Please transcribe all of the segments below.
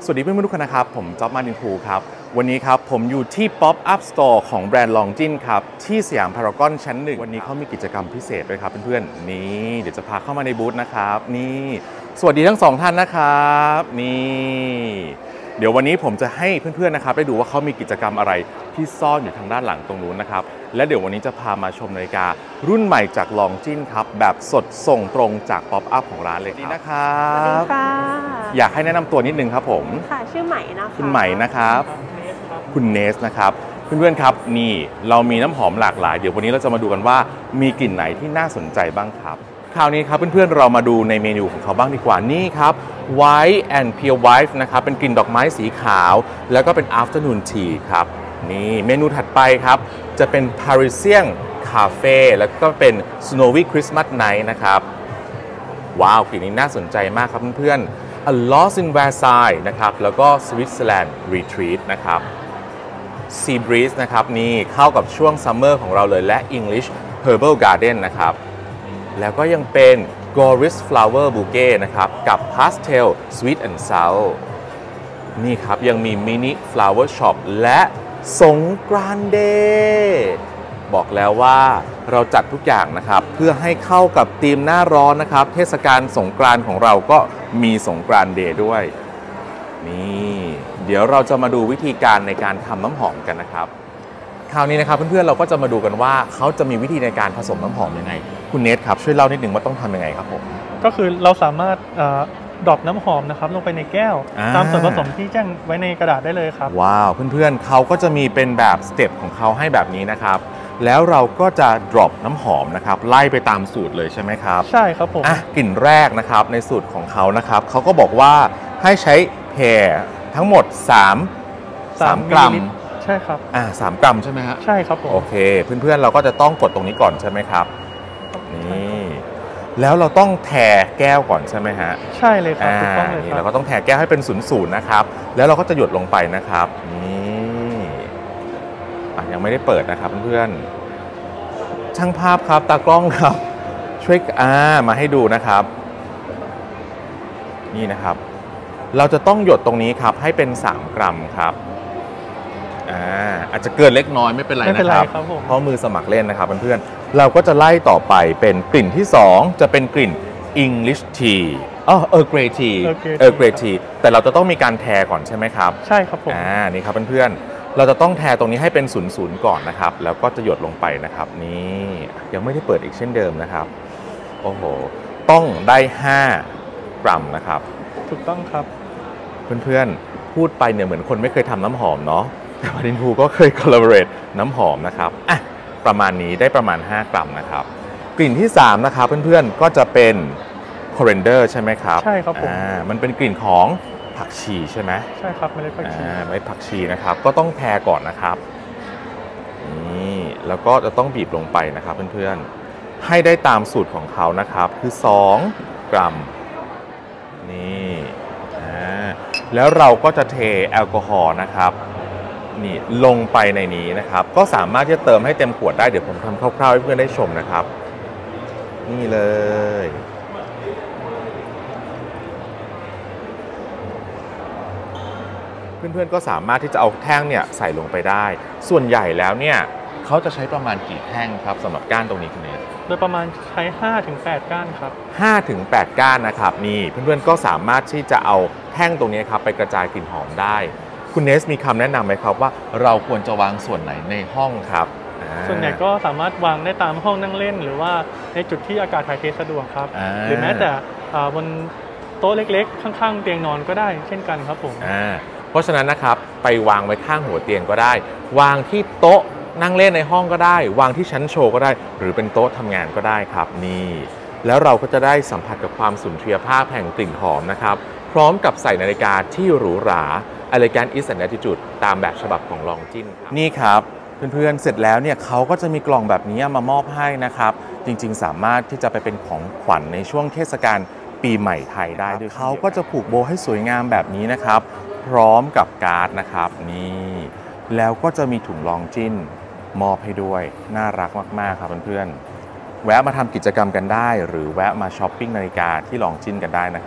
สวัสดีเพื่อนๆทุกคนนะครับผมจ๊อบมาดินพูครับวันนี้ครับผมอยู่ที่ Pop Up Store ของแบรนด์ลองจินครับที่สยามพารากอนชั้น1วันนี้เขามีกิจกรรมพิเศษด้วยครับเพื่อนๆนี่เดี๋ยวจะพาเข้ามาในบูธนะครับนี่สวัสดีทั้ง2ท่านนะครับนี่เดี๋ยววันนี้ผมจะให้เพื่อนๆนะครับได้ดูว่าเขามีกิจกรรมอะไรที่ซ่อนอยู่ทางด้านหลังตรงนู้นนะครับและเดี๋ยววันนี้จะพามาชมนาฬิการุ่นใหม่จากลองจินครับแบบสดส่งตรงจาก Pop Up ของร้านเลยนะครับสวัสดีค่ะอยากให้แนะนำตัวนิดนึงครับผมค่ะชื่อใหม่นะคะคุณใหม่นะครับคุณเนสนะครับเพื่อนๆครับนี่เรามีน้ำหอมหลากหลายเดี๋ยววันนี้เราจะมาดูกันว่ามีกลิ่นไหนที่น่าสนใจบ้างครับคราวนี้ครับเพื่อนๆเรามาดูในเมนูของเขาบ้างดีกว่านี่ครับ White and Pure White นะครับเป็นกลิ่นดอกไม้สีขาวแล้วก็เป็น Afternoon Tea ครับนี่เมนูถัดไปครับจะเป็น Parisian Cafe แล้วก็เป็น Snowy Christmas Night นะครับว้าวกลิ่นนี้น่าสนใจมากครับเพื่อนๆ A Lost in Versailles นะครับแล้วก็ Switzerland Retreat นะครับ Sea Breeze นะครับนี่เข้ากับช่วงซัมเมอร์ของเราเลยและ English Herbal Garden นะครับแล้วก็ยังเป็น Goris Flower Bouquet นะครับกับ Pastel Sweet and Sour นี่ครับยังมี Mini Flower Shop และสงกรานต์เดย์บอกแล้วว่าเราจัดทุกอย่างนะครับเพื่อให้เข้ากับธีมหน้าร้อนนะครับเทศกาลสงกรานต์ของเราก็มีสงกรานต์เดย์ด้วยนี่เดี๋ยวเราจะมาดูวิธีการในการทำน้ำหอมกันนะครับคราวนี้นะครับเพื่อนๆเราก็จะมาดูกันว่าเขาจะมีวิธีในการผสมน้ำหอมยังไงคุณเนทครับช่วยเล่านิดหนึ่งว่าต้องทำยังไงครับผมก็คือเราสามารถดรอปน้ำหอมนะครับลงไปในแก้วตามส่วนผสมที่แจ้งไว้ในกระดาษได้เลยครับว้าวเพื่อนๆเขาก็จะมีเป็นแบบสเต็ปของเขาให้แบบนี้นะครับแล้วเราก็จะ drop น้ำหอมนะครับไล่ไปตามสูตรเลยใช่ไหมครับใช่ครับผมกลิ่นแรกนะครับในสูตรของเขานะครับเขาก็บอกว่าให้ใช้แพรทั้งหมด3 กรัมใช่ครับ 3 กรัมใช่ไหมฮะใช่ครับผมโอเคเพื่อนๆเราก็จะต้องกดตรงนี้ก่อนใช่ไหมครับนี่แล้วเราต้องแทแก้วก่อนใช่ไหมฮะใช่เลยครับถูกต้องเลยครับเราก็ต้องแทแก้วให้เป็น0-0นะครับแล้วเราก็จะหยดลงไปนะครับนี่ยังไม่ได้เปิดนะครับเพื่อนๆช่างภาพครับตากล้องครับช่วยมาให้ดูนะครับนี่นะครับเราจะต้องหยดตรงนี้ครับให้เป็น3 กรัมครับอาจจะเกินเล็กน้อยไม่เป็นไรนะครับเพราะมือสมัครเล่นนะครับเพื่อนๆเราก็จะไล่ต่อไปเป็นกลิ่นที่2จะเป็นกลิ่น English Tea Earl Grey Tea Earl Grey Tea แต่เราจะต้องมีการแทก่อนใช่ไหมครับใช่ครับผมนี่ครับเพื่อนๆเราจะต้องแทตรงนี้ให้เป็น0-0ก่อนนะครับแล้วก็จะหยดลงไปนะครับนี่ยังไม่ได้เปิดอีกเช่นเดิมนะครับโอ้โหต้องได้5 กรัมนะครับถูกต้องครับเพื่อนๆพูดไปเนี่ยเหมือนคนไม่เคยทำน้ำหอมเนาะแต่วาดินพูก็เคย collaborate น้ำหอมนะครับประมาณนี้ได้ประมาณ5 กรัมนะครับกลิ่นที่3นะครับเพื่อนๆก็จะเป็น coriander ใช่ไหมครับใช่ครับผมมันเป็นกลิ่นของผักชีใช่ไหมใช่ครับเมล็ดผักชีเมล็ดผักชีนะครับก็ต้องแทก่อนนะครับนี่แล้วก็จะต้องบีบลงไปนะครับเพื่อนๆให้ได้ตามสูตรของเขานะครับคือ2 กรัมนี่แล้วเราก็จะเทแอลกอฮอล์นะครับนี่ลงไปในนี้นะครับก็สามารถที่จะเติมให้เต็มขวดได้เดี๋ยวผมทำคร่าวๆให้เพื่อนได้ชมนะครับนี่เลยเพื่อนๆก็สามารถที่จะเอาแท่งเนี่ยใส่ลงไปได้ส่วนใหญ่แล้วเนี่ยเขาจะใช้ประมาณกี่แท่งครับสำหรับก้านตรงนี้คุณเนสโดยประมาณใช้ 5-8 ก้านครับ 5-8 ก้านนะครับนี่เพื่อนๆก็สามารถที่จะเอาแท่งตรงนี้ครับไปกระจายกลิ่นหอมได้คุณเนสมีคำแนะนำไหมครับว่าเราควรจะวางส่วนไหนในห้องครับส่วนใหญ่ก็สามารถวางได้ตามห้องนั่งเล่นหรือว่าในจุดที่อากาศถ่ายเทสะดวกครับหรือแม้แต่บนโต๊ะเล็กๆข้างๆเตียงนอนก็ได้เช่นกันครับผมเพราะฉะนั้นนะครับไปวางไว้ข้างหัวเตียงก็ได้วางที่โต๊ะนั่งเล่นในห้องก็ได้วางที่ชั้นโชว์ก็ได้หรือเป็นโต๊ะทำงานก็ได้ครับนี่แล้วเราก็จะได้สัมผัสกับความสุนทรียภาพแห่งกลิ่นหอมนะครับพร้อมกับใส่นาฬิกาที่หรูหรา Elegant is an Attitude ตามแบบฉบับของลองจินนี่ครับเพื่อนๆเสร็จแล้วเนี่ยเขาก็จะมีกล่องแบบนี้มามอบให้นะครับจริงๆสามารถที่จะไปเป็นของขวัญในช่วงเทศกาลปีใหม่ไทยได้ด้วยเขาก็จะผูกโบให้สวยงามแบบนี้นะครับพร้อมกับการ์ดนะครับนี่แล้วก็จะมีถุงลองจินมอบให้ด้วยน่ารักมากๆครับเพื่อนๆแวะมาทำกิจกรรมกันได้หรือแวะมาช้อปปิ้งนาฬิกาที่ลองจินกันได้นะครับ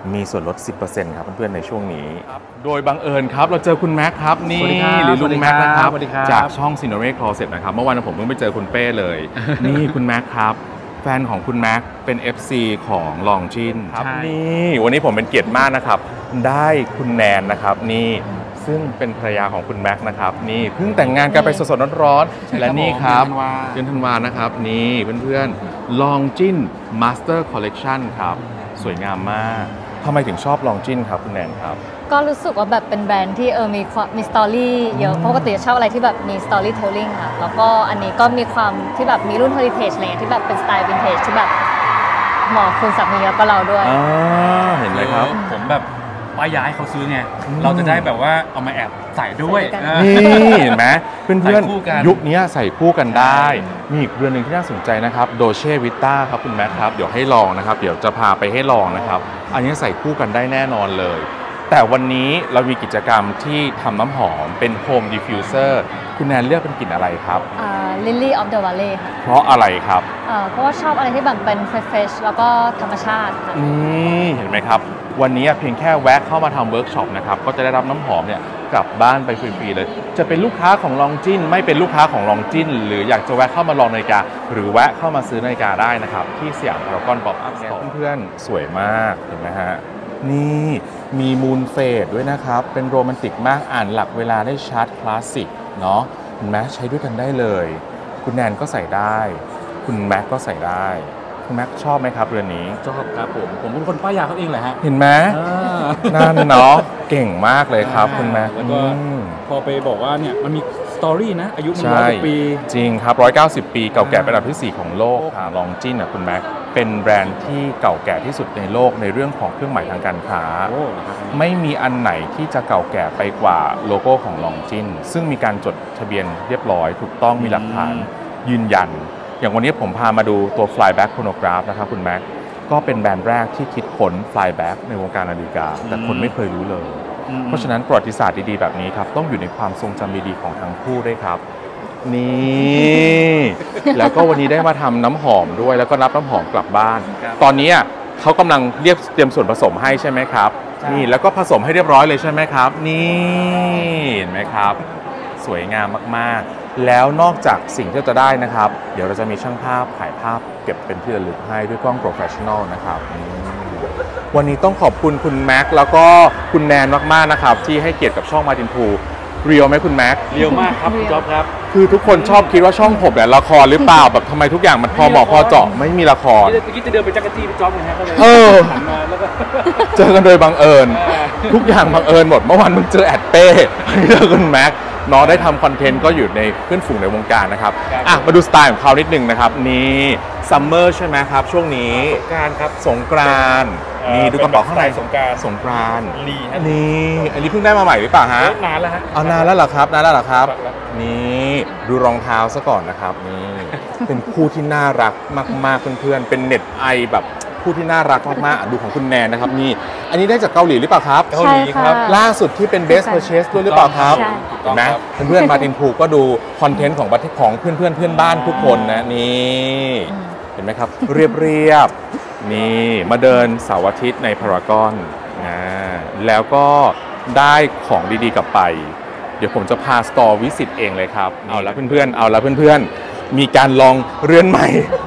มีส่วนลด 10% ครับเพื่อนๆในช่วงนี้โดยบังเอิญครับเราเจอคุณแม็กครับนี่หรือลุงแม็กนะครับจากช่อง Cinere Closet นะครับเมื่อวานผมเพิ่งไปเจอคุณเป้เลย นี่คุณแม็กครับแฟนของคุณแม็กเป็น FC ของลองจินครับนี่วันนี้ผมเป็นเกียรติมากนะครับได้คุณแนนนะครับนี่ซึ่งเป็นภรรยาของคุณแม็กนะครับนี่เพิ่งแต่งงานกันไปสดๆร้อนๆและนี่ครับเดือนธันวานะครับนี่เพื่อนๆลองจิน Master Collection ครับสวยงามมากทำไมถึงชอบลองจินครับคุณแนนครับก็รู้สึกว่าแบบเป็นแบรนด์ที่มีสตอรี่เยอะปกติชอบอะไรที่แบบมีสตอรี่เทลลิ่งค่ะแล้วก็อันนี้ก็มีความที่แบบมีรุ่นเฮอริเทจอะไรที่แบบเป็นสไตล์วินเทจที่แบบเหมาะคุณสามีแล้วก็เราด้วยเห็นไหมครับผมแบบป้ายยาให้เขาซื้อไงเราจะได้แบบว่าเอามาแอบใส่ด้วยนี่เห็นไหมเพื่อนๆยุคนี้ใส่คู่กันได้มีอีกเรือนหนึ่งที่น่าสนใจนะครับโดเช่วิต้าครับคุณแม็กครับเดี๋ยวให้ลองนะครับเดี๋ยวจะพาไปให้ลองนะครับอันนี้ใส่คู่กันได้แน่นอนเลยแต่วันนี้เรามีกิจกรรมที่ทำน้ำหอมเป็น Home Diffuser คุณแนนเลือกเป็นกลิ่นอะไรครับ Lily of the Valley ค่ะเพราะอะไรครับเพราะว่าชอบอะไรที่แบบเป็นเฟรชแล้วก็ธรรมชาติค่ะเห็นไหมครับวันนี้เพียงแค่แวะเข้ามาทำเวิร์กช็อปนะครับก็จะได้รับน้ำหอมเนี่ยกลับบ้านไปฟรีๆเลยจะเป็นลูกค้าของลองจินไม่เป็นลูกค้าของลองจินหรืออยากจะแวะเข้ามาลองนาฬิกาหรือแวะเข้ามาซื้อนาฬิกาได้นะครับที่สยามพารากอนป๊อปอัพสโตร์เพื่อนๆสวยมากเห็นไหมฮะนี่มีมูนเฟดด้วยนะครับเป็นโรแมนติกมากอ่านหลักเวลาได้ชัดคลาสสิกเนาะเห็นไหมใช้ด้วยกันได้เลยคุณแนนก็ใส่ได้คุณแม็กก็ใส่ได้คุณแม็กชอบไหมครับเรือนนี้ชอบครับผมเป็นคนป้ายยาเขาเองแหละฮะเห็นไหมนั่นเนาะเก่งมากเลยครับคุณแม็กแล้วก็พอไปบอกว่าเนี่ยมันมีสตอรี่นะอายุมัน100 ปีจริงครับ190 ปีเก่าแก่เป็นอันดับที่4ของโลกค่ะลองจินคุณแม็กเป็นแบรนด์ที่เก่าแก่ที่สุดในโลกในเรื่องของเครื่องหมายทางการค้าไม่มีอันไหนที่จะเก่าแก่ไปกว่าโลโก้ของลองจินซึ่งมีการจดทะเบียนเรียบร้อยถูกต้องมีหลักฐานยืนยันอย่างวันนี้ผมพามาดูตัว Flyback Chronograph นะครับคุณแม็กก็เป็นแบรนด์แรกที่คิดค้น Flyback ในวงการนาฬิกาแต่คนไม่เคยรู้เลยเพราะฉะนั้นประวัติศาสตร์ดีๆแบบนี้ครับต้องอยู่ในความทรงจำดีๆของทั้งคู่ด้วยครับนี่แล้วก็วันนี้ได้มาทำน้ำหอมด้วยแล้วก็รับน้ำหอมกลับบ้านตอนนี้เขากำลังเตรียมส่วนผสมให้ใช่ไหมครับนี่แล้วก็ผสมให้เรียบร้อยเลยใช่ไหมครับนี่เห็นไหมครับสวยงามมากๆแล้วนอกจากสิ่งที่จะได้นะครับเดี๋ยวเราจะมีช่างภาพถ่ายภาพเก็บเป็นที่ระลึกให้ด้วยกล้องโปรเฟชชั่นอลนะครับวันนี้ต้องขอบคุณคุณแม็กแล้วก็คุณแนนมากๆนะครับที่ให้เกียรติกับช่องมาตินพูเรียวไหมคุณแม็กเรียวมากครับคุณจ๊อบครับคือทุกคนชอบคิดว่าช่องผมเนี่ยละครหรือเปล่าแบบทำไมทุกอย่างมันพอเหมาะพอเจาะไม่มีละครเมื่อกี้จะเดินไปจักรจี้พี่จ๊อบเลยฮะก็เลยหันมาแล้วก็เจอกันโดยบังเอิญทุกอย่างบังเอิญหมดเมื่อวานมึงเจอแอดเป้เจอคุณแม็กน้องได้ทำคอนเทนต์ก็อยู่ในเพื่อนฝูงในวงการนะครับมาดูสไตล์ของเขานิดนึงนะครับนี่ซัมเมอร์ใช่ไหมครับช่วงนี้สงกรานต์ครับสงกรานต์นี่ดูกระเป๋าข้างในสงกรานต์นี่อันนี้เพิ่งได้มาใหม่หรือเปล่าฮะนานแล้วฮะนานแล้วเหรอครับนานแล้วเหรอครับนี่ดูรองเท้าซะก่อนนะครับนี่เป็นคู่ที่น่ารักมากๆเพื่อนๆเป็นเน็ตไอแบบคู่ที่น่ารักมากๆดูของคุณแนนนะครับนี่อันนี้ได้จากเกาหลีหรือเปล่าครับเกาหลีครับล่าสุดที่เป็น Best Purchase ด้วยหรือเปล่าครับเห็นไหมเพื่อนๆมาตินพูก็ดูคอนเทนต์ของประเทศของเพื่อนบ้านทุกคนนะนี่เห็นไหมครับเรียบนี่มาเดินเสาร์อาทิตย์ในพารากอนแล้วก็ได้ของดีๆกลับไปเดี๋ยวผมจะพาสตอร์วิสิตเองเลยครับเอาละเพื่อนๆมีการลองเรือนใหม่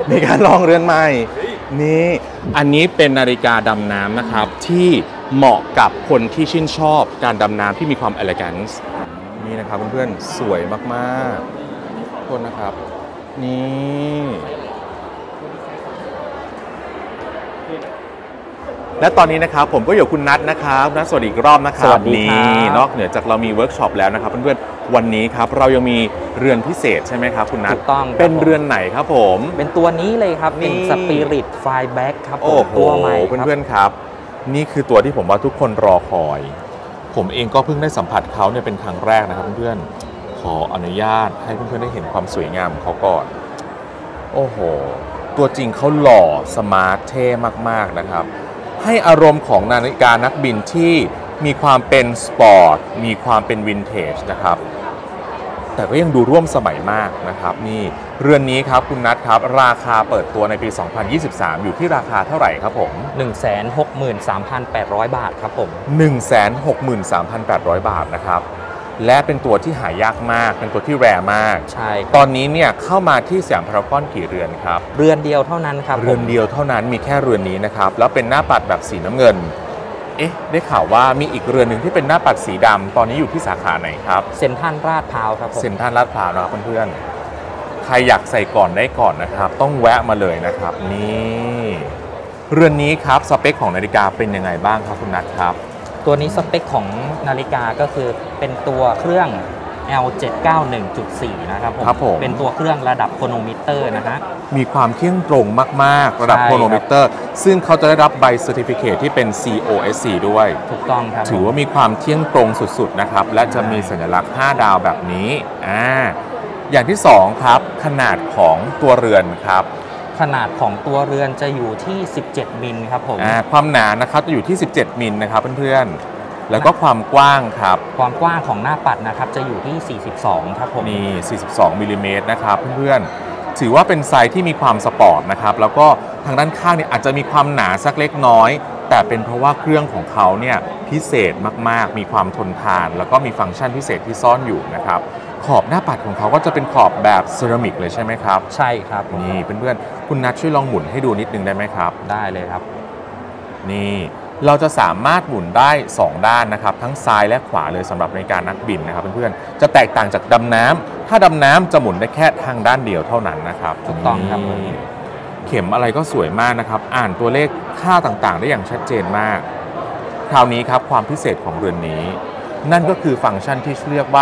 นี่อันนี้เป็นนาฬิกาดำน้ำนะครับที่เหมาะกับคนที่ชื่นชอบการดำน้ำที่มีความเอเลแกนซ์นี่นะครับเพื่อนๆสวยมากๆโทษนะครับนี่และตอนนี้นะครับผมก็อยู่คุณนัทนะครับสวัสดีอีกรอบนะครับสวัสดีครับนอกเหนือจากเรามีเวิร์กช็อปแล้วนะครับเพื่อนๆวันนี้ครับเรายังมีเรือนพิเศษใช่ไหมครับคุณนัทถูกต้องเป็นเรือนไหนครับผมเป็นตัวนี้เลยครับเป็นสปิริตไฟแบ็กครับตัวใหม่เพื่อนๆครับนี่คือตัวที่ผมว่าทุกคนรอคอยผมเองก็เพิ่งได้สัมผัสเขาเนี่ยเป็นครั้งแรกนะครับเพื่อนๆขออนุญาตให้เพื่อนๆได้เห็นความสวยงามของเขาก่อนโอ้โหตัวจริงเขาหล่อสมาร์ทเท่มากๆนะครับให้อารมณ์ของนาฬิกานักบินที่มีความเป็นสปอร์ตมีความเป็นวินเทจนะครับแต่ก็ยังดูร่วมสมัยมากนะครับนี่เรือนนี้ครับคุณนัทครับราคาเปิดตัวในปี 2023 อยู่ที่ราคาเท่าไหร่ครับผม 163,800 บาทครับผม 163,800 บาทนะครับและเป็นตัวที่หายากมากเป็นตัวที่แรร์มากใช่ตอนนี้เนี่ยเข้ามาที่สยามพารากอนกี่เรือนครับเรือนเดียวเท่านั้นครับเรือนเดียวเท่านั้นมีแค่เรือนนี้นะครับแล้วเป็นหน้าปัดแบบสีน้ำเงินได้ข่าวว่ามีอีกเรือนหนึ่งที่เป็นหน้าปัดสีดำตอนนี้อยู่ที่สาขาไหนครับเซ็นทรัลลาดพร้าวครับผมเซ็นทรัลลาดพร้าวนะครับเพื่อนๆใครอยากใส่ก่อนได้ก่อนนะครับต้องแวะมาเลยนะครับนี่เรือนนี้ครับสเปคของนาฬิกาเป็นยังไงบ้างครับคุณนัทครับตัวนี้สเปคของนาฬิกาก็คือเป็นตัวเครื่อง L791.4 นะครับผมเป็นตัวเครื่องระดับโครโนมิเตอร์นะฮะมีความเที่ยงตรงมากๆระดับโครโนมิเตอร์ซึ่งเขาจะได้รับใบเซอร์ติฟิเคทที่เป็น COSC ด้วยถูกต้องครับถือว่ามีความเที่ยงตรงสุดๆนะครับและจะมีสัญลักษณ์5ดาวแบบนี้อย่างที่2ครับขนาดของตัวเรือนครับขนาดของตัวเรือนจะอยู่ที่17มิลครับผมความหนานะครับจะอยู่ที่17มิลนะครับเพื่อนๆแล้วก็ความกว้างครับความกว้างของหน้าปัดนะครับจะอยู่ที่42ครับผมนี่42มิลลิเมตรนะครับเพื่อนๆถือว่าเป็นไซส์ที่มีความสปอร์ตนะครับแล้วก็ทางด้านข้างเนี่ยอาจจะมีความหนาสักเล็กน้อยแต่เป็นเพราะว่าเครื่องของเขาเนี่ยพิเศษมากๆมีความทนทานแล้วก็มีฟังก์ชันพิเศษที่ซ่อนอยู่นะครับขอบหน้าปัดของเขาก็จะเป็นขอบแบบเซรามิกเลยใช่ไหมครับใช่ครับนี่เพื่อนๆคุณนัทช่วยลองหมุนให้ดูนิดนึงได้ไหมครับได้เลยครับนี่เราจะสามารถหมุนได้2ด้านนะครับทั้งซ้ายและขวาเลยสำหรับในการนักบินนะครับเพื่อนๆจะแตกต่างจากดำน้ำถ้าดำน้ำจะหมุนได้แค่ทางด้านเดียวเท่านั้นนะครับถูกต้องครับเข็มอะไรก็สวยมากนะครับอ่านตัวเลขค่าต่างๆได้อย่างชัดเจนมากคราวนี้ครับความพิเศษของเรือนนี้นั่นก็คือฟังก์ชันที่เรียกว่า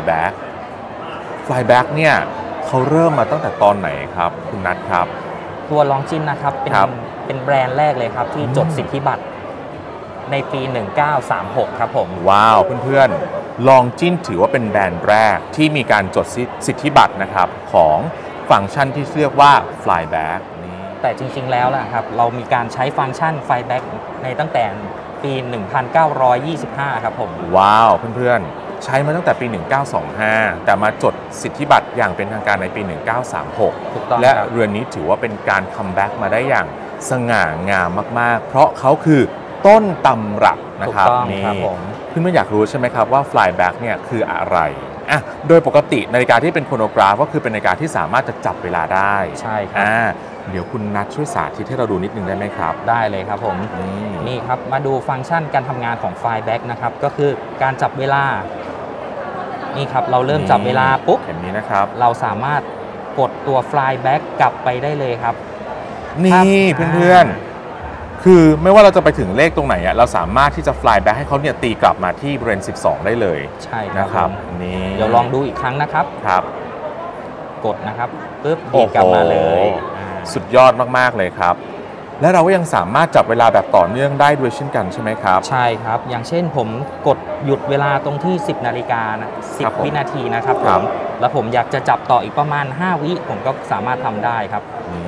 Flyback เนี่ยเขาเริ่มมาตั้งแต่ตอนไหนครับคุณนัทครับตัวลองจินนะครับเป็นแบรนด์แรกเลยครับที่จดสิทธิบัตรในปี 1936 ครับผมว้าวเพื่อนๆลองจินถือว่าเป็นแบรนด์แรกที่มีการจดสิทธิบัตรนะครับของฟังก์ชันที่เรียกว่า Flyback นี้แต่จริงๆแล้วนะครับเรามีการใช้ฟังก์ชัน Flyback ในตั้งแต่ปี 1925 ครับผมว้าวเพื่อนๆใช้มาตั้งแต่ปี 1925 แต่มาจดสิทธิบัตรอย่างเป็นทางการในปี 1936 ถูกต้องและเรือนนี้ถือว่าเป็นการคัมแบ็กมาได้อย่างสง่างามมากๆเพราะเขาคือต้นตำรับนะครับนี่เพื่อนๆอยากรู้ใช่ไหมครับว่า Flyback เนี่ยคืออะไรโดยปกตินาฬิกาที่เป็นโครโนกราฟก็คือเป็นนาฬิกาที่สามารถจะจับเวลาได้ใช่ครับเดี๋ยวคุณนัทช่วยสาธิตให้เราดูนิดนึงได้ไหมครับได้เลยครับผมนี่ครับมาดูฟังก์ชันการทำงานของ Flyback นะครับก็คือการจับเวลานี่ครับเราเริ่มจับเวลาปุ๊บเห็นนี้นะครับเราสามารถกดตัว Flyback กลับไปได้เลยครับนี่เพื่อนๆคือไม่ว่าเราจะไปถึงเลขตรงไหนเราสามารถที่จะ Flyback ให้เขาเนี่ยตีกลับมาที่บริเวณ12ได้เลยใช่นะครับนี่เดี๋ยวลองดูอีกครั้งนะครับครับกดนะครับปึ๊บดีกลับมาเลยสุดยอดมากๆเลยครับและเราก็ยังสามารถจับเวลาแบบต่อเนื่องได้ด้วยเช่นกันใช่ไหมครับใช่ครับอย่างเช่นผมกดหยุดเวลาตรงที่10 นาฬิกา10 วินาทีนะครับผมแล้วผมอยากจะจับต่ออีกประมาณ5 วิผมก็สามารถทำได้ครับ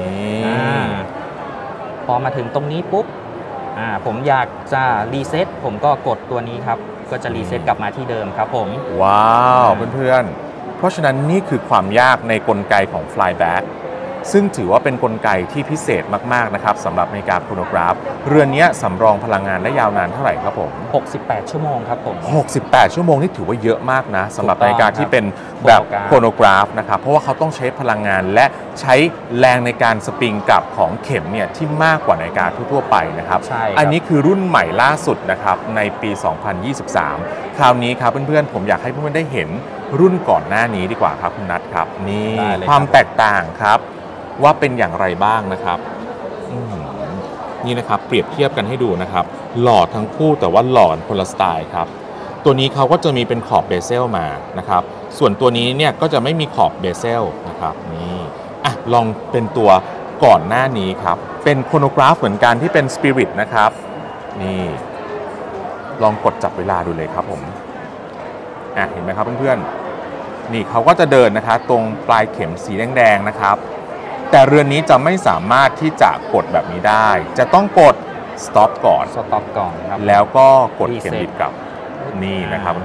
พอมาถึงตรงนี้ปุ๊บผมอยากจะรีเซ็ตผมก็กดตัวนี้ครับก็จะรีเซ็ตกลับมาที่เดิมครับผมว้าวเพื่อนๆเพราะฉะนั้นนี่คือความยากในกลไกของ Flyback ซึ่งถือว่าเป็นกลไกที่พิเศษมากๆนะครับสำหรับนาฬิกาโครโนกราฟเรือนนี้สำรองพลังงานได้ยาวนานเท่าไหร่ครับผม 68 ชั่วโมงครับผม 68 ชั่วโมงนี่ถือว่าเยอะมากนะสำหรับนาฬิกาที่เป็นแบบโครโนกราฟนะครับเพราะว่าเขาต้องใช้พลังงานและใช้แรงในการสปริงกลับของเข็มเนี่ยที่มากกว่านาฬิกาทั่วๆไปนะครับอันนี้คือรุ่นใหม่ล่าสุดนะครับในปี 2023 คราวนี้ครับเพื่อนๆผมอยากให้เพื่อนๆได้เห็นรุ่นก่อนหน้านี้ดีกว่าครับคุณนัทครับนี่ความแตกต่างครับว่าเป็นอย่างไรบ้างนะครับนี่นะครับเปรียบเทียบกันให้ดูนะครับหล่อทั้งคู่แต่ว่าหล่อคนละสไตล์ครับตัวนี้เขาก็จะมีเป็นขอบเบเซลมานะครับส่วนตัวนี้เนี่ยก็จะไม่มีขอบเบเซลนะครับนี่ลองเป็นตัวก่อนหน้านี้ครับเป็นโครโนกราฟเหมือนกันที่เป็นสปิริตนะครับนี่ลองกดจับเวลาดูเลยครับผมเห็นไหมครับเพื่อนๆนี่เขาก็จะเดินนะคะตรงปลายเข็มสีแดงๆนะครับแต่เรือนนี้จะไม่สามารถที่จะกดแบบนี้ได้จะต้องกด stop ก่อนครับแล้วก็กดเข็มบิดกลับนี่นะครับเพื่อนๆ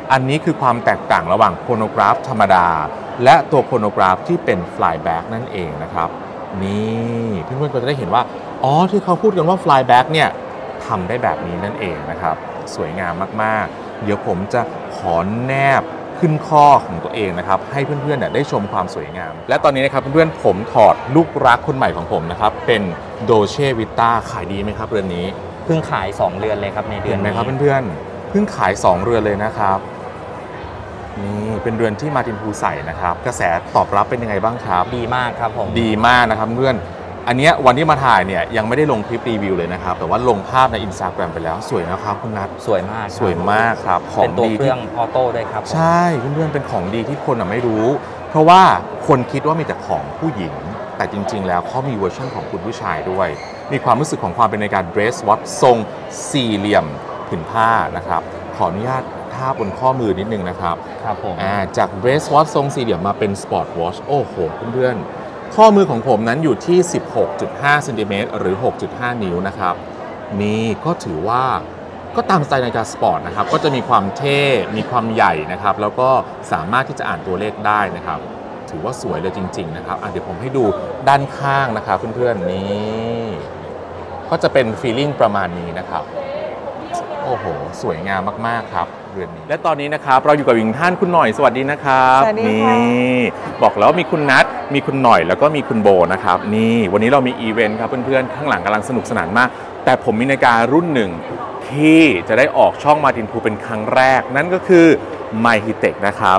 อันนี้คือความแตกต่างระหว่างโครโนกราฟธรรมดาและตัวโครโนกราฟที่เป็น flyback นั่นเองนะครับนี่เพื่อนๆก็จะได้เห็นว่าอ๋อที่เขาพูดกันว่า flyback เนี่ยทำได้แบบนี้นั่นเองนะครับสวยงามมากๆเดี๋ยวผมจะขอแนบขึ้นข้อของตัวเองนะครับให้เพื่อนๆได้ชมความสวยงามและตอนนี้นะครับเพื่อนๆผมถอดลูกรักคนใหม่ของผมนะครับเป็น Dolce Vita ขายดีไหมครับเรือนนี้เพิ่งขาย2เรือนเลยครับในเดือนนี้เห็นไหมครับเพื่อนๆเพิ่งขาย2เรือนเลยนะครับนี่เป็นเรือนที่มาร์ตินพูใส่นะครับกระแสตอบรับเป็นยังไงบ้างครับดีมากครับผมดีมากนะครับเพื่อนอันนี้วันที่มาถ่ายเนี่ยยังไม่ได้ลงคลิปรีวิวเลยนะครับแต่ว่าลงภาพใน Instagram ไปแล้วสวยนะครับคุณนัทสวยมากสวยมากครับของดีเป็นตัวเครื่องออโต้ด้วยครับใช่เพื่อนๆเป็นของดีที่คนไม่รู้เพราะว่าคนคิดว่ามีแต่ของผู้หญิงแต่จริงๆแล้วเขามีเวอร์ชันของคุณผู้ชายด้วยมีความรู้สึกของความเป็นในการ dress watch ทรงสี่เหลี่ยมผืนผ้านะครับขออนุญาตทาบบนข้อมือนิดนึงนะครับครับผมจาก dress watch ทรงสี่เหลี่ยมมาเป็น sport watch โอ้โหเพื่อนๆข้อมือของผมนั้นอยู่ที่ 16.5 เซนติเมตรหรือ 6.5 นิ้วนะครับนี่ก็ถือว่าก็ตามสไตล์นาฬิกาสปอร์ตนะครับก็จะมีความเท่มีความใหญ่นะครับแล้วก็สามารถที่จะอ่านตัวเลขได้นะครับถือว่าสวยเลยจริงๆนะครับเดี๋ยวผมให้ดูด้านข้างนะครับเพื่อนๆนี่ก็จะเป็นฟีลลิ่งประมาณนี้นะครับโอ้โหสวยงามมากๆครับเรือนนี้และตอนนี้นะครับเราอยู่กับอีกท่านคุณหน่อยสวัสดีนะครับสวัสดีค่ะนี่บอกแล้วมีคุณนัทมีคุณหน่อยแล้วก็มีคุณโบนะครับนี่วันนี้เรามีอีเวนต์ครับเพื่อนๆข้างหลังกำลังสนุกสนานมากแต่ผมมีนาฬิการุ่นหนึ่งที่จะได้ออกช่องมาร์ตินพูเป็นครั้งแรกนั่นก็คือ MyHitech นะครับ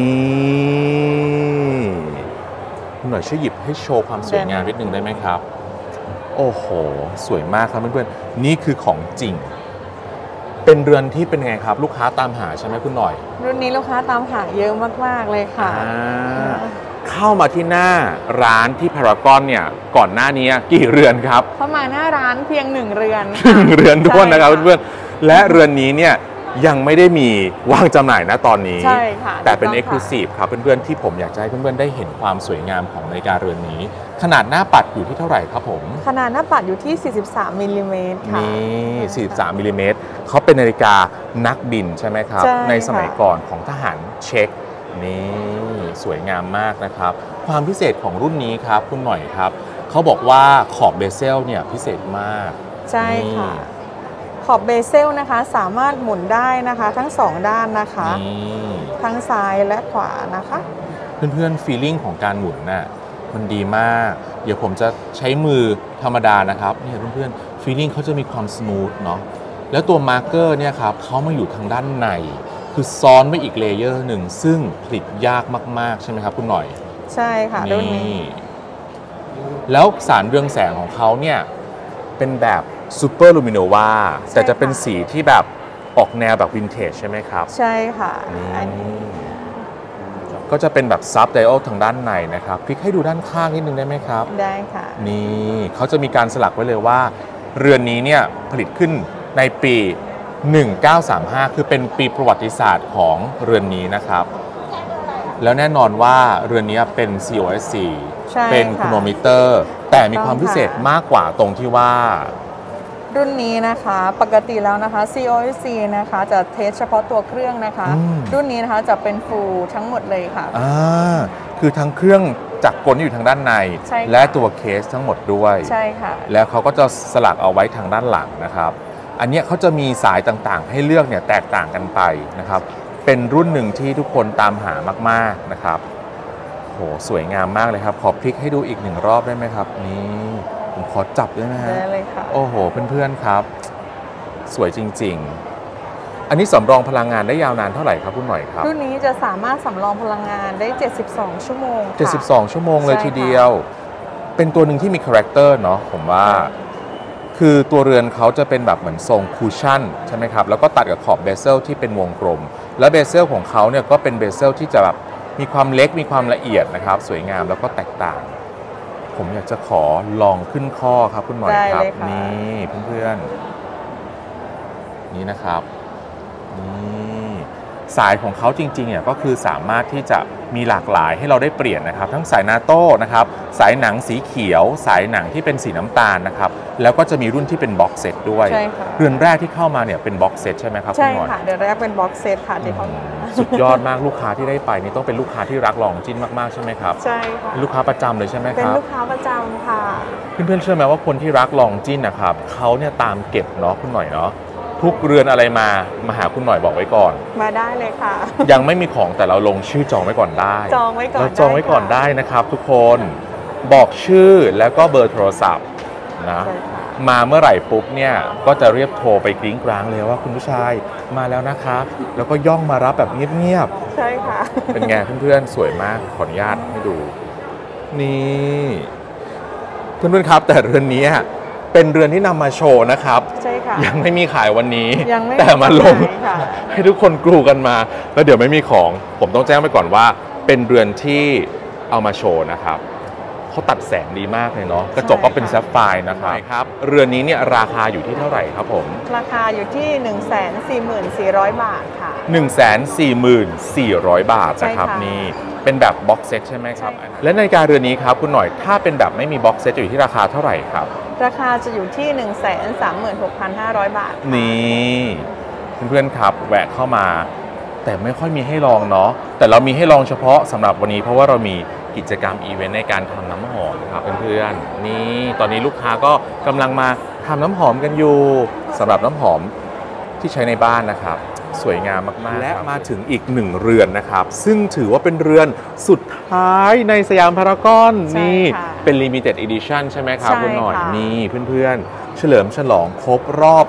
นี่คุณหน่อยช่วยหยิบให้โชว์ความสวยงามนิดนึงได้ไหมครับโอ้โหสวยมากครับเพื่อนๆนี่คือของจริงเป็นเรือนที่เป็นไงครับลูกค้าตามหาใช่ไหมคุณหน่อยรุ่นนี้ลูกค้าตามหาเยอะมากๆเลยค่ะเข้ามาที่หน้าร้านที่พารากอนเนี่ยก่อนหน้านี้กี่เรือนครับเข้ามาหน้าร้านเพียง1เรือน 1เรือนท้วนนะครับเพื่อนๆและเรือนนี้เนี่ยยังไม่ได้มีวางจำหน่ายนะตอนนี้ใช่ค่ะแต่เป็น Exclusive ครับเพื่อนๆที่ผมอยากจะให้เพื่อนๆได้เห็นความสวยงามของนาฬิกาเรือนนี้ขนาดหน้าปัดอยู่ที่เท่าไหร่ครับผมขนาดหน้าปัดอยู่ที่43มิลลิเมตรค่ะนี่43มิลลิเมตรเขาเป็นนาฬิกานักบินใช่ไหมครับในสมัยก่อนของทหารเช็กนี่สวยงามมากนะครับความพิเศษของรุ่นนี้ครับคุณหน่อยครับเขาบอกว่าขอบเบเซลเนี่ยพิเศษมากใช่ค่ะขอบเบเซลนะคะสามารถหมุนได้นะคะทั้ง2ด้านนะคะทั้งซ้ายและขวานะคะเพื่อนๆฟีลลิ่งของการหมุนน่ะมันดีมากเดี๋ยวผมจะใช้มือธรรมดานะครับนี่เพื่อนๆฟีลลิ่งเขาจะมีความสมูทเนาะแล้วตัวมาร์กเกอร์เนี่ยครับเขามาอยู่ทางด้านในคือซ้อนไว้อีกเลเยอร์หนึ่งซึ่งผลิตยากมากๆใช่ไหมครับคุณหน่อยใช่ค่ะรุ่นนี้แล้วสารเรืองแสงของเขาเนี่ยเป็นแบบซูเปอร์ลูมิโนวาแต่จะเป็นสีที่แบบออกแนวแบบวินเทจใช่ไหมครับใช่ค่ะก็จะเป็นแบบซับไดโอทางด้านในนะครับพลิกให้ดูด้านข้างนิดนึงได้ไหมครับได้ค่ะนี่เขาจะมีการสลักไว้เลยว่าเรือนนี้เนี่ยผลิตขึ้นในปี1935คือเป็นปีประวัติศาสตร์ของเรือนนี้นะครับแล้วแน่นอนว่าเรือนนี้เป็น COSC เป็นโครโนมิเตอร์แต่มีความพิเศษมากกว่าตรงที่ว่ารุ่นนี้นะคะปกติแล้วนะคะ COSC นะคะจะเทสเฉพาะตัวเครื่องนะคะรุ่นนี้นะคะจะเป็นฟูลทั้งหมดเลยค่ะคือทั้งเครื่องจักรกลอยู่ทางด้านในและตัวเคสทั้งหมดด้วยใช่ค่ะแล้วเขาก็จะสลักเอาไว้ทางด้านหลังนะครับอันนี้เขาจะมีสายต่างๆให้เลือกเนี่ยแตกต่างกันไปนะครับเป็นรุ่นหนึ่งที่ทุกคนตามหามากๆนะครับโหสวยงามมากเลยครับขอพลิกให้ดูอีก1รอบได้ไหมครับนี่ผมขอจับด้วยนะฮะได้เลยค่ะโอ้โหเพื่อนๆครับสวยจริงๆอันนี้สำรองพลังงานได้ยาวนานเท่าไหร่ครับคุณหน่อยครับรุ่นนี้จะสามารถสำรองพลังงานได้72ชั่วโมง 72ชั่วโมงเลยทีเดียวเป็นตัวหนึ่งที่มีคาแรคเตอร์เนาะผมว่าคือตัวเรือนเขาจะเป็นแบบเหมือนทรงคูชั่นใช่ไหมครับแล้วก็ตัดกับขอบเบเซลที่เป็นวงกลมและเบเซลของเขาเนี่ยก็เป็นเบเซลที่จะแบบมีความเล็กมีความละเอียดนะครับสวยงามแล้วก็แตกต่างผมอยากจะขอลองขึ้นข้อครับคุณหน่อยครับนี่เพื่อนๆนี่นะครับนี่สายของเขาจริงๆเนี่ยก็คือสามารถที่จะมีหลากหลายให้เราได้เปลี่ยนนะครับทั้งสายนาโต้นะครับสายหนังสีเขียวสายหนังที่เป็นสีน้ำตาลนะครับแล้วก็จะมีรุ่นที่เป็นบ็อกเซตด้วยใช่ค่ะเรือนแรกที่เข้ามาเนี่ยเป็นบ็อกเซตใช่ไหมครับใช่ณหน่อยค่ะเดี๋ยวแรกเป็นบ็อกเซตค่ะที่เขามาสุดยอดมากลูกค้าที่ได้ไปนี่ต้องเป็นลูกค้าที่รักลองจิ้นมากๆใช่ไหมครับใช่ค่ะเป็นลูกค้าประจำเลยใช่ไหมคเป็นรับลูกค้าประจำค่ะเพื่อนๆเชื่อไหมว่าคนที่รักลองจิ้นนะครับเขาเนี่ยตามเก็บเนาะคุณหน่อยเนาะทุกเรือนอะไรมาหาคุณหน่อยบอกไว้ก่อนมาได้เลยค่ะยังไม่มีของแต่เราลงชื่อจองไว้ก่อนได้จองไว้ก่อนเราจองไว้ก่อนได้ได้นะครับ ทุกคนบอกชื่อแล้วก็เบอร์โทรศัพท์นะใช่ค่ะมาเมื่อไหร่ปุ๊บเนี่ยก็จะเรียกโทรไปกริ้งกลางเลยว่าคุณผู้ชายมาแล้วนะคะแล้วก็ย่องมารับแบบเงียบใช่ค่ะๆเป็นไงเพื่อนๆสวยมากขออนุญาตให้ดูนี่เพื่อนๆครับแต่เรือนนี้เป็นเรือนที่นำมาโชว์นะครับใช่ค่ะยังไม่มีขายวันนี้ยังไม่แต่มาลงจำหน่ายค่ะให้ทุกคนกรูกันมา แล้วเดี๋ยวไม่มีของ ผมต้องแจ้งไปก่อนว่า เป็นเรือนที่เอามาโชว์นะครับเขาตัดแสงดีมากเลยเนาะกระจกก็เป็นแซฟไฟร์นะครับเรือนนี้เนี่ยราคาอยู่ที่เท่าไหร่ครับผมราคาอยู่ที่ 144,400 บาทค่ะ 144,400 บาทนะครับใช่ค่ะนี่เป็นแบบบ็อกเซตใช่ไหมครับใช่ค่ะและนาฬิกาเรือนนี้ครับคุณหน่อยถ้าเป็นแบบไม่มีบ็อกเซตอยู่ที่ราคาเท่าไหร่ครับราคาจะอยู่ที่ 136,500 บาทค่ะนี่เพื่อนๆครับแวะเข้ามา แต่ไม่ค่อยมีให้ลองเนาะแต่เรามีให้ลองเฉพาะสำหรับวันนี้เพราะว่าเรามีกิจกรรมอีเวนต์ในการทำน้ำหอมครับเพื่อนๆนี่ตอนนี้ลูกค้าก็กำลังมาทำน้ำหอมกันอยู่สำหรับน้ำหอมที่ใช้ในบ้านนะครับ สวยงามมากๆและมาถึงอีกหนึ่งเรือนนะครับ ซึ่งถือว่าเป็นเรือนสุดท้ายในสยามพารากอนใช่นี่ค่ะเป็น Limited Edition ใช่ไหมครับใช่คุณหน่อยค่ะนี่เพื่อนๆ เฉลิมฉลองครบรอบ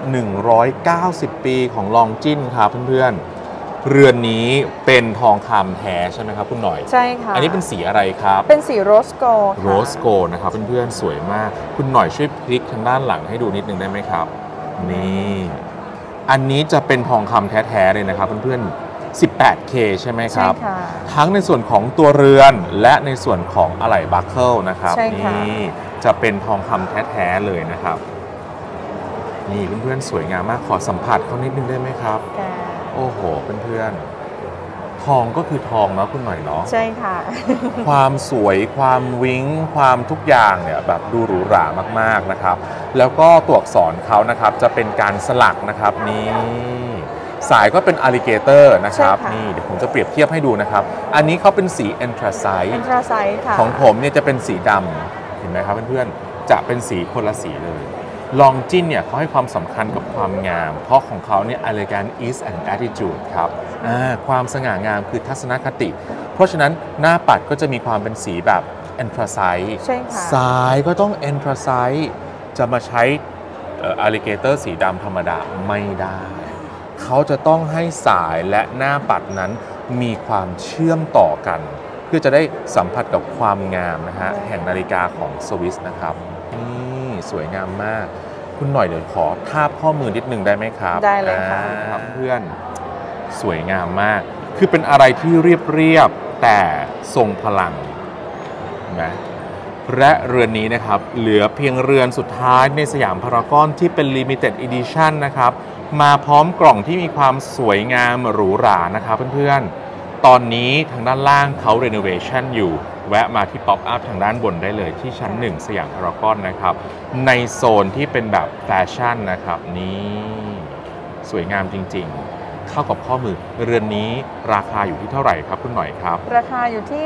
190 ปีของลองจิ้นครับเพื่อนๆ เรือนนี้เป็นทองคำแท้ใช่ไหมครับคุณหน่อยใช่ค่ะอันนี้เป็นสีอะไรครับเป็นสีโรสโกค่ะโรสโกนะครับเพื่อนๆ สวยมาก คุณหน่อยช่วยพลิกทางด้านหลังให้ดูนิดนึงได้ไหมครับ นี่ อันนี้จะเป็นทองคำแท้ๆเลยนะครับเพื่อนๆ 18K ใช่ไหมคใช่รับค่ะทั้งในส่วนของตัวเรือนและในส่วนของอะไหล่บัคเกิลนะครับใช่ค่ะนี่จะเป็นทองคำแท้ๆเลยนะครับ นี่เพื่อนๆ สวยงามมากขอสัมผัสเขานิดนึงได้ไหมครับค่ะโอ้โหเพื่อนๆ ทองก็คือทองเนาะคุณหน่อยเนาะใช่ค่ะความสวยความวิ้งความทุกอย่างเนี่ยแบบดูหรูหรามากๆนะครับ แล้วก็ตัวอักษรเขานะครับจะเป็นการสลักนะครับนี่สายก็เป็นอ l ลิเกเตอร์นะครับใช่ค่ะนี่เดี๋ยวผมจะเปรียบเทียบให้ดูนะครับ อันนี้เขาเป็นสีแอนทราไซเอ็นต์ทราไซต์ค่ะของผมเนี่ยจะเป็นสีดำเห็นไหมครับเพื่อนๆจะเป็นสีคนละสีเลยลองจิ้นเนี่ยเขาให้ความสำคัญกับความงาม เพราะของเขาเนี่ย elegant is an attitude ครับความสง่างามคือทัศนคติ เพราะฉะนั้นหน้าปัดก็จะมีความเป็นสีแบบ anthracite ใช่ค่ะสายก็ต้อง anthracite จะมาใช้alligator สีดำธรรมดาไม่ได้ เขาจะต้องให้สายและหน้าปัดนั้นมีความเชื่อมต่อกัน เพื่อจะได้สัมผัสกับความงามนะฮะแห่งนาฬิกาของสวิสนะครับนี่สวยงามมาก คุณหน่อยเดี๋ยวขอทาบข้อมือนิดนึงได้ไหมครับได้เลยค่ะครับเพื่อนสวยงามมาก คือเป็นอะไรที่เรียบๆแต่ทรงพลังนะและเรือนนี้นะครับเหลือเพียงเรือนสุดท้ายในสยามพารากอนที่เป็น Limited Edition นะครับมาพร้อมกล่องที่มีความสวยงามหรูหรานะครับเพื่อนๆตอนนี้ทางด้านล่างเขา Renovation อยู่แวะมาที่ Pop Up ทางด้านบนได้เลยที่ชั้น 1 สยามพารากอนนะครับในโซนที่เป็นแบบแฟชั่นนะครับนี่สวยงามจริงๆ เข้ากับข้อมือเรือนนี้ราคาอยู่ที่เท่าไหร่ครับคุณหน่อยครับราคาอยู่ที่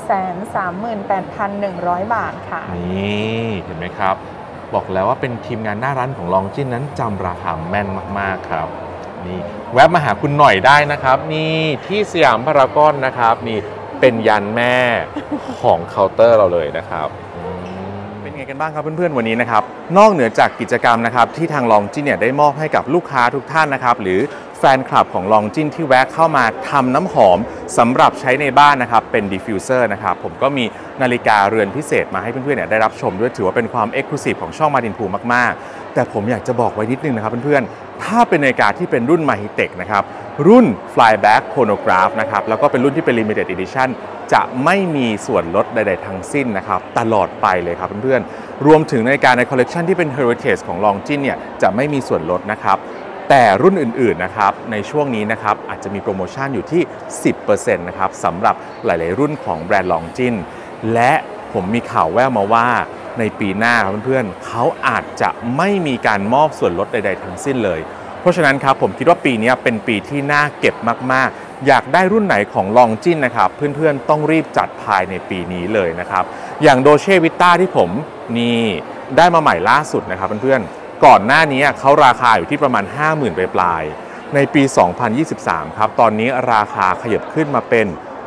438,100 บาทค่ะนี่เห็นไหมครับ บอกแล้วว่าเป็นทีมงานหน้าร้านของลองจิ้นนั้นจำราคาแม่นมากๆครับนี่แวะมาหาคุณหน่อยได้นะครับ นี่ที่สยามพารากอนนะครับนี่เป็นยันแม่ของเคาน์เตอร์เราเลยนะครับเป็นไงกันบ้างครับเพื่อนๆวันนี้นะครับนอกเหนือจากกิจกรรมนะครับที่ทางลองจิ้นเนี่ยได้มอบให้กับลูกค้าทุกท่านนะครับหรือแฟนคลับของลองจิ้นที่แวะเข้ามาทำน้ำหอมสำหรับใช้ในบ้านนะครับเป็นดิฟฟิวเซอร์นะครับผมก็มีนาฬิกาเรือนพิเศษมาให้เพื่อนๆเนี่ยได้รับชมด้วยถือว่าเป็นความเอ็กซ์คลูซีฟของช่องมาดินพูมากๆแต่ผมอยากจะบอกไว้นิดนึงนะครับเพื่อนๆถ้าเป็นนาฬิกาที่เป็นรุ่น Mahitech นะครับรุ่น Flyback Chronograph นะครับแล้วก็เป็นรุ่นที่เป็น Limited Edition จะไม่มีส่วนลดใดๆทั้งสิ้นนะครับตลอดไปเลยครับเพื่อนๆรวมถึงนาฬิกาในคอลเลกชันที่เป็น Heritage ของ Longines เนี่ยจะไม่มีส่วนลดนะครับแต่รุ่นอื่นๆนะครับในช่วงนี้นะครับอาจจะมีโปรโมชั่นอยู่ที่ 10% นะครับสำหรับหลายๆรุ่นของแบรนด์ลองจินและผมมีข่าวแว่วมาว่าในปีหน้าครับเพื่อนๆเขาอาจจะไม่มีการมอบส่วนลดใดๆทั้งสิ้นเลยเพราะฉะนั้นครับผมคิดว่าปีนี้เป็นปีที่น่าเก็บมากๆอยากได้รุ่นไหนของลองจินนะครับเพื่อนๆต้องรีบจัดภายในปีนี้เลยนะครับอย่างโดเช่วิต้าที่ผมนี่ได้มาใหม่ล่าสุดนะครับเพื่อนๆก่อนหน้านี้เขาราคาอยู่ที่ประมาณ 50,000 ปลายๆในปี 2023 ครับตอนนี้ราคาขยับขึ้นมาเป็น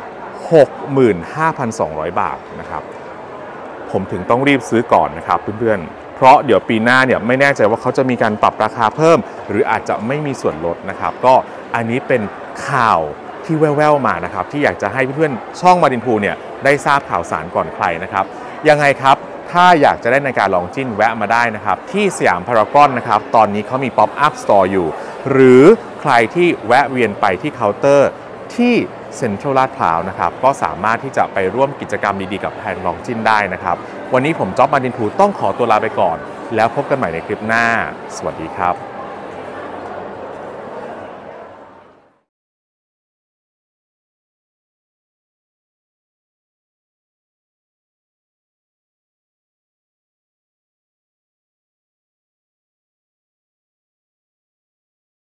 65,200 บาทนะครับผมถึงต้องรีบซื้อก่อนนะครับเพื่อนๆเพราะเดี๋ยวปีหน้าเนี่ยไม่แน่ใจว่าเขาจะมีการปรับราคาเพิ่มหรืออาจจะไม่มีส่วนลดนะครับก็อันนี้เป็นข่าวที่แว่วๆมานะครับที่อยากจะให้เพื่อนๆช่องมาดินพูเนี่ยได้ทราบข่าวสารก่อนใครนะครับยังไงครับถ้าอยากจะได้ในการลองจิ้นแวะมาได้นะครับที่สยามพารากอนนะครับตอนนี้เขามีป๊อปอัพสตอร์อยู่หรือใครที่แวะเวียนไปที่เคาน์เตอร์ที่เซ็นทรัลลาดพร้าวนะครับก็สามารถที่จะไปร่วมกิจกรรมดีๆกับแพนลองจิ้นได้นะครับวันนี้ผมจ๊อบมาดินพูต้องขอตัวลาไปก่อนแล้วพบกันใหม่ในคลิปหน้าสวัสดีครับ